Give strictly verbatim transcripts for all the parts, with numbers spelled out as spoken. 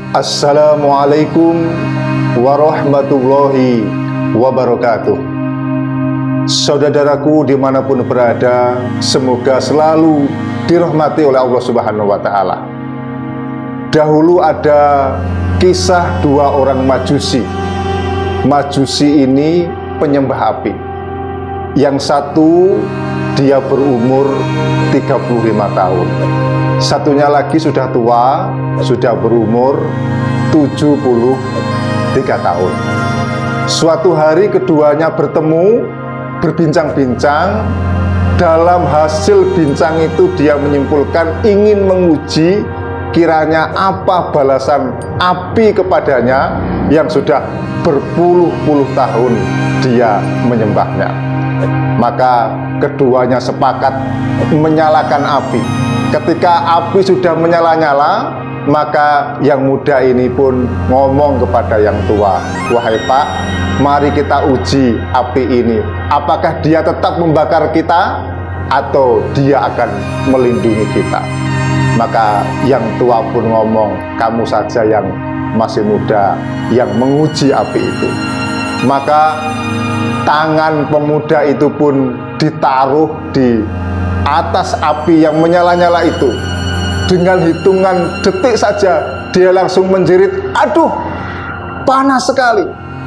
Assalamualaikum warahmatullahi wabarakatuh. Saudaraku dimanapun berada, semoga selalu dirahmati oleh Allah Subhanahu wa Ta'ala. Dahulu ada kisah dua orang majusi. Majusi ini penyembah api. Yang satu dia berumur tiga puluh lima tahun. Satunya lagi sudah tua, sudah berumur tujuh puluh tiga tahun. Suatu hari keduanya bertemu, berbincang-bincang. Dalam hasil bincang itu dia menyimpulkan ingin menguji kiranya apa balasan api kepadanya yang sudah berpuluh-puluh tahun dia menyembahnya. Maka keduanya sepakat menyalakan api. Ketika api sudah menyala-nyala, maka yang muda ini pun ngomong kepada yang tua, "Wahai Pak, mari kita uji api ini. Apakah dia tetap membakar kita atau dia akan melindungi kita?" Maka yang tua pun ngomong, "Kamu saja yang masih muda yang menguji api itu." Maka tangan pemuda itu pun ditaruh di atas api yang menyala-nyala itu. Dengan hitungan detik saja dia langsung menjerit, "Aduh, panas sekali."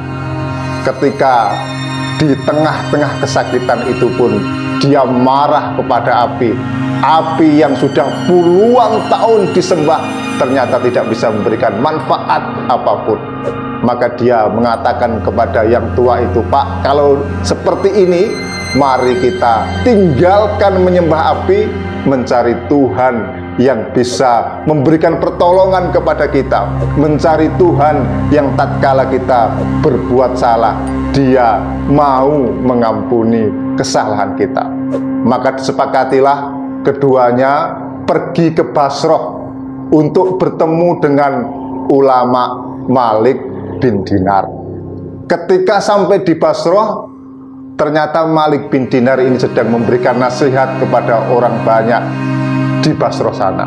Ketika di tengah-tengah kesakitan itu pun dia marah kepada api. Api yang sudah puluhan tahun disembah ternyata tidak bisa memberikan manfaat apapun. Maka dia mengatakan kepada yang tua itu, "Pak, kalau seperti ini, mari kita tinggalkan menyembah api, mencari Tuhan yang bisa memberikan pertolongan kepada kita, mencari Tuhan yang tatkala kita berbuat salah, Dia mau mengampuni kesalahan kita." Maka disepakatilah keduanya pergi ke Basrah untuk bertemu dengan ulama Malik bin Dinar. Ketika sampai di Basrah, ternyata Malik bin Dinar ini sedang memberikan nasihat kepada orang banyak di Basrah sana.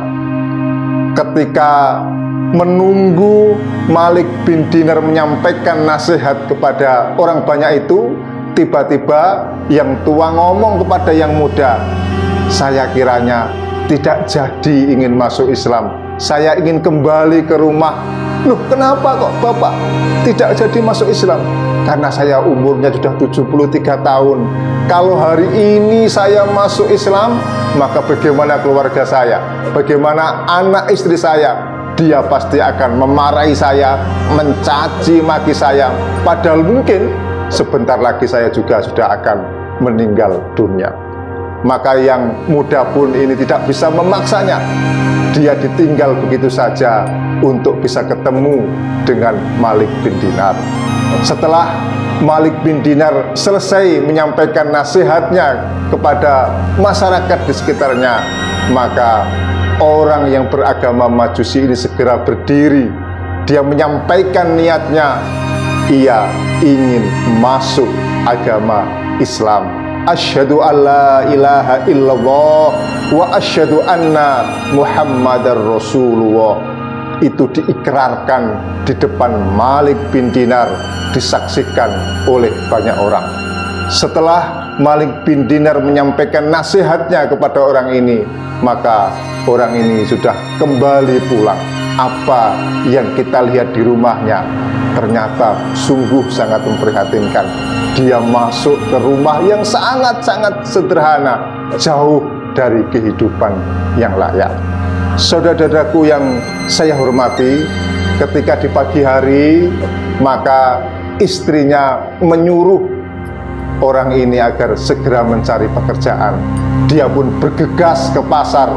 Ketika menunggu Malik bin Dinar menyampaikan nasihat kepada orang banyak itu, tiba-tiba yang tua ngomong kepada yang muda, "Saya kiranya tidak jadi ingin masuk Islam. Saya ingin kembali ke rumah." "Loh, kenapa kok Bapak tidak jadi masuk Islam?" "Karena saya umurnya sudah tujuh puluh tiga tahun. Kalau hari ini saya masuk Islam, maka bagaimana keluarga saya? Bagaimana anak istri saya? Dia pasti akan memarahi saya, mencaci maki saya. Padahal mungkin sebentar lagi saya juga sudah akan meninggal dunia." Maka yang muda pun ini tidak bisa memaksanya. Dia ditinggal begitu saja untuk bisa ketemu dengan Malik bin Dinar. Setelah Malik bin Dinar selesai menyampaikan nasihatnya kepada masyarakat di sekitarnya, maka orang yang beragama Majusi ini segera berdiri. Dia menyampaikan niatnya, ia ingin masuk agama Islam. "Asyhadu an la ilaha illallah wa asyhadu anna Muhammadar Rasulullah." Itu diikrarkan di depan Malik bin Dinar, disaksikan oleh banyak orang. Setelah Malik bin Dinar menyampaikan nasihatnya kepada orang ini, maka orang ini sudah kembali pulang. Apa yang kita lihat di rumahnya ternyata sungguh sangat memprihatinkan. Dia masuk ke rumah yang sangat-sangat sederhana, jauh dari kehidupan yang layak. Saudara-saudaraku yang saya hormati, ketika di pagi hari, maka istrinya menyuruh orang ini agar segera mencari pekerjaan. Dia pun bergegas ke pasar,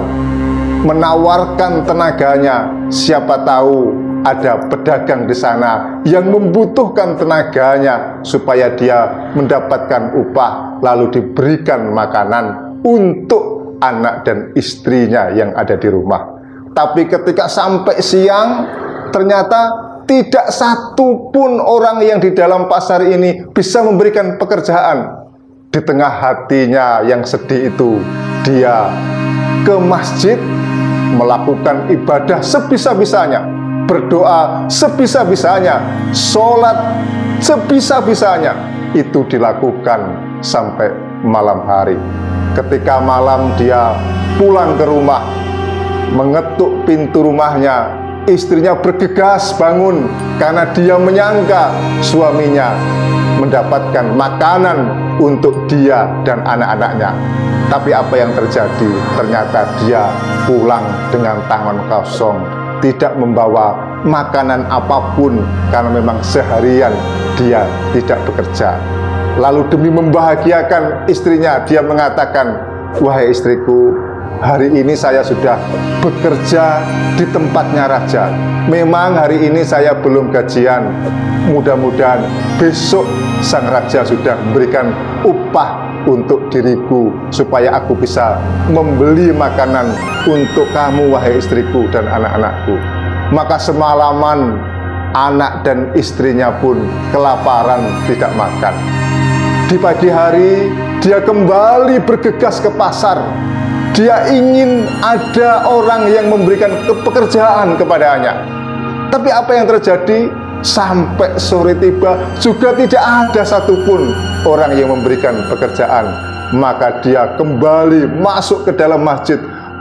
menawarkan tenaganya. Siapa tahu ada pedagang di sana yang membutuhkan tenaganya supaya dia mendapatkan upah, lalu diberikan makanan untuk anak dan istrinya yang ada di rumah. Tapi ketika sampai siang, ternyata tidak satu pun orang yang di dalam pasar ini bisa memberikan pekerjaan. Di tengah hatinya yang sedih itu, dia ke masjid melakukan ibadah sebisa-bisanya. berdoa sebisa-bisanya, sholat sebisa-bisanya. Itu dilakukan sampai malam hari. Ketika malam dia pulang ke rumah, mengetuk pintu rumahnya, istrinya bergegas bangun karena dia menyangka suaminya mendapatkan makanan untuk dia dan anak-anaknya. Tapi apa yang terjadi? Ternyata dia pulang dengan tangan kosong, tidak membawa makanan apapun karena memang seharian dia tidak bekerja. Lalu demi membahagiakan istrinya, dia mengatakan, "Wahai istriku, hari ini saya sudah bekerja di tempatnya raja. Memang hari ini saya belum gajian. Mudah-mudahan besok sang raja sudah memberikan upah untuk diriku supaya aku bisa membeli makanan untuk kamu, wahai istriku dan anak-anakku." Maka semalaman anak dan istrinya pun kelaparan, tidak makan. Di pagi hari dia kembali bergegas ke pasar. Dia ingin ada orang yang memberikan pekerjaan kepadanya. Tapi apa yang terjadi? Sampai sore tiba juga tidak ada satupun orang yang memberikan pekerjaan. Maka dia kembali masuk ke dalam masjid,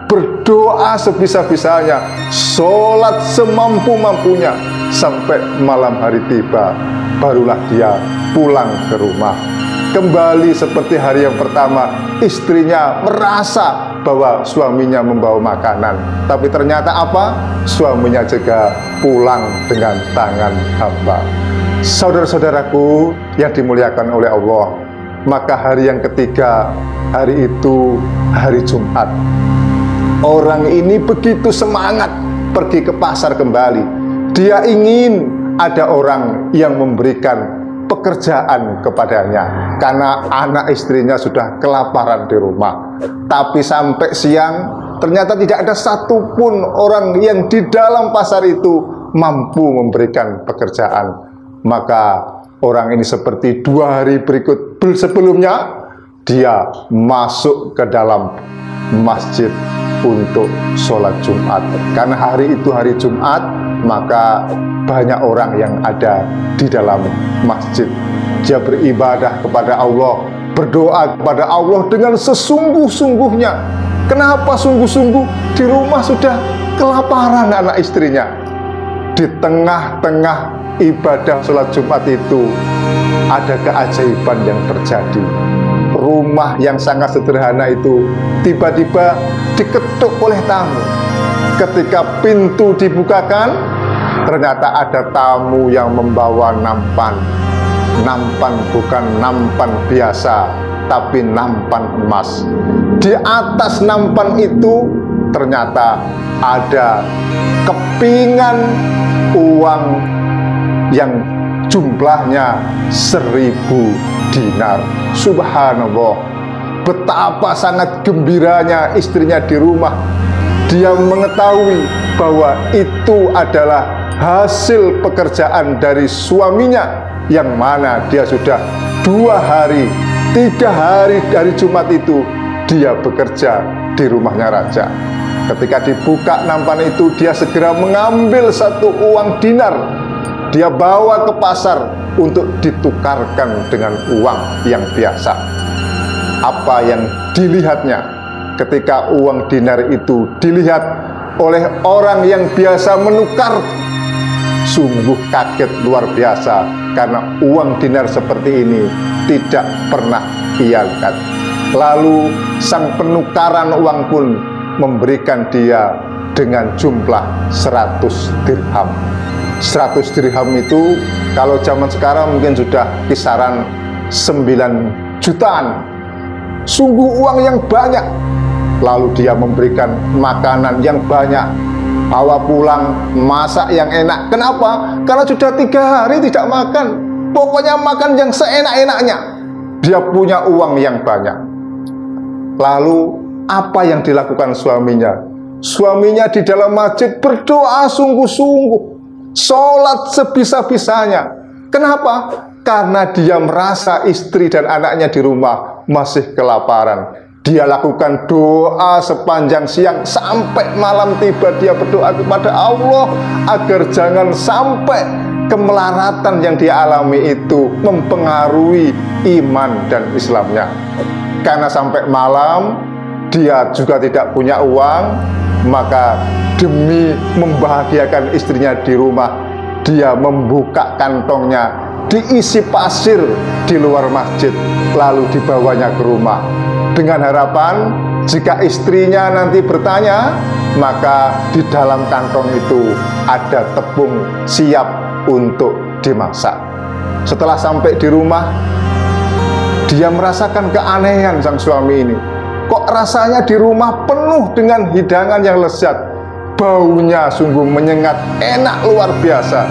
berdoa sebisa-bisanya, sholat semampu-mampunya. Sampai malam hari tiba, barulah dia pulang ke rumah. Kembali seperti hari yang pertama, istrinya merasa bahwa suaminya membawa makanan. Tapi ternyata apa? Suaminya juga pulang dengan tangan hampa. Saudara-saudaraku yang dimuliakan oleh Allah, maka hari yang ketiga, hari itu hari Jumat. Orang ini begitu semangat pergi ke pasar kembali. Dia ingin ada orang yang memberikan pekerjaan kepadanya karena anak istrinya sudah kelaparan di rumah. Tapi sampai siang ternyata tidak ada satupun orang yang di dalam pasar itu mampu memberikan pekerjaan. Maka orang ini seperti dua hari berikut sebelumnya, dia masuk ke dalam masjid untuk sholat Jumat. Karena hari itu hari Jumat, maka banyak orang yang ada di dalam masjid. Dia beribadah kepada Allah, berdoa kepada Allah dengan sesungguh-sungguhnya. Kenapa sungguh-sungguh? Di rumah sudah kelaparan anak istrinya. Di tengah-tengah ibadah sholat Jumat itu ada keajaiban yang terjadi. Rumah yang sangat sederhana itu tiba-tiba diketuk oleh tamu. Ketika pintu dibukakan, ternyata ada tamu yang membawa nampan. Nampan bukan nampan biasa, tapi nampan emas. Di atas nampan itu ternyata ada kepingan uang yang jumlahnya seribu dinar. Subhanallah, betapa sangat gembiranya istrinya di rumah. Dia mengetahui bahwa itu adalah hasil pekerjaan dari suaminya, yang mana dia sudah dua hari, tiga hari dari Jumat itu dia bekerja di rumahnya raja. Ketika dibuka nampan itu, dia segera mengambil satu uang dinar. Dia bawa ke pasar untuk ditukarkan dengan uang yang biasa. Apa yang dilihatnya ketika uang dinar itu dilihat oleh orang yang biasa menukar? Sungguh kaget luar biasa, karena uang dinar seperti ini tidak pernah ia lihat. Lalu sang penukaran uang pun memberikan dia dengan jumlah seratus dirham. seratus dirham itu kalau zaman sekarang mungkin sudah kisaran sembilan jutaan. Sungguh uang yang banyak. Lalu dia memberikan makanan yang banyak, bawa pulang, masak yang enak. Kenapa? Karena sudah tiga hari tidak makan. Pokoknya makan yang seenak-enaknya. Dia punya uang yang banyak. Lalu apa yang dilakukan suaminya? Suaminya di dalam masjid berdoa sungguh-sungguh, sholat sebisa-bisanya. Kenapa? Karena dia merasa istri dan anaknya di rumah masih kelaparan. Dia lakukan doa sepanjang siang sampai malam tiba, dia berdoa kepada Allah agar jangan sampai kemelaratan yang dia alami itu mempengaruhi iman dan Islamnya. Karena sampai malam dia juga tidak punya uang, maka demi membahagiakan istrinya di rumah, dia membuka kantongnya, diisi pasir di luar masjid, lalu dibawanya ke rumah dengan harapan jika istrinya nanti bertanya, maka di dalam kantong itu ada tepung siap untuk dimasak. Setelah sampai di rumah, dia merasakan keanehan sang suami ini. Kok rasanya di rumah penuh dengan hidangan yang lezat, baunya sungguh menyengat, enak luar biasa.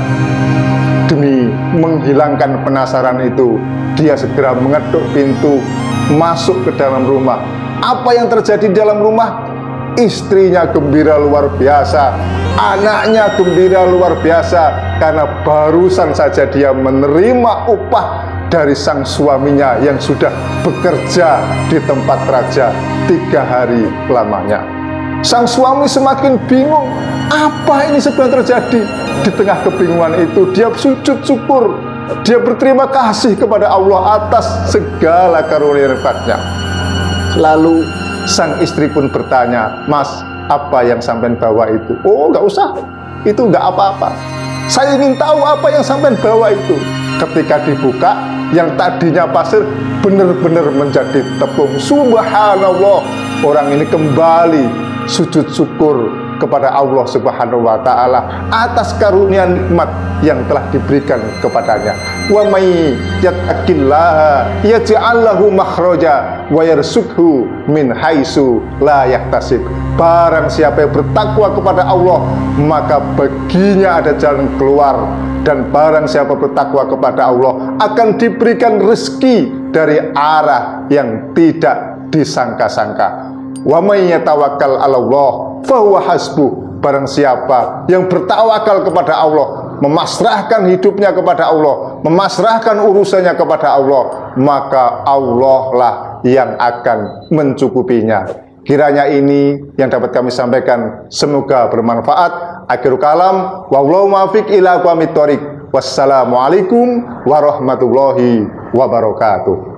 Demi menghilangkan penasaran itu, dia segera mengetuk pintu, masuk ke dalam rumah. Apa yang terjadi di dalam rumah? Istrinya gembira luar biasa, anaknya gembira luar biasa, karena barusan saja dia menerima upah dari sang suaminya yang sudah bekerja di tempat raja tiga hari lamanya. Sang suami semakin bingung, apa ini sebenarnya terjadi? Di tengah kebingungan itu, dia sujud syukur, dia berterima kasih kepada Allah atas segala karunia-Nya. Lalu sang istri pun bertanya, "Mas, apa yang sampean bawa itu?" "Oh, nggak usah, itu nggak apa-apa. Saya ingin tahu apa yang sampean bawa itu." Ketika dibuka, yang tadinya pasir benar-benar menjadi tepung. Subhanallah, orang ini kembali sujud syukur kepada Allah Subhanahu wa taala atas karunia nikmat yang telah diberikan kepadanya. Wa may yattaqillaha yaj'al lahu makhraja wa yarzuqhu min haitsu la yahtasib. Barang siapa yang bertakwa kepada Allah, maka baginya ada jalan keluar, dan barang siapa bertakwa kepada Allah akan diberikan rezeki dari arah yang tidak disangka-sangka. Wa may yatawakkal 'alallah fahuwa hasbuh. Barang siapa yang bertawakal kepada Allah, memasrahkan hidupnya kepada Allah, memasrahkan urusannya kepada Allah, maka Allah lah yang akan mencukupinya. Kiranya ini yang dapat kami sampaikan, semoga bermanfaat. Akhirul kalam, wallahu muwaffiq ila aqwamit thoriq. Wassalamualaikum warahmatullahi wabarakatuh.